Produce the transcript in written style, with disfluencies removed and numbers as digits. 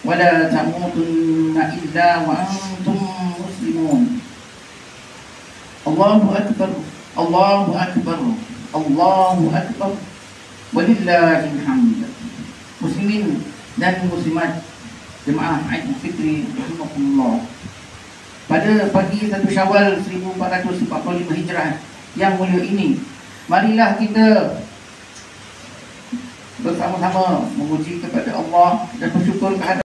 ولا تموتن إلا وأنتم مسلمون الله أكبر الله أكبر الله أكبر walillahil hamd. Muslimin dan muslimat jemaah Aidil Fitri rahimakumullah, pada pagi 1 Syawal 1445 Hijrah yang mulia ini, marilah kita bersama-sama memuji kepada Allah dan bersyukur kehadirat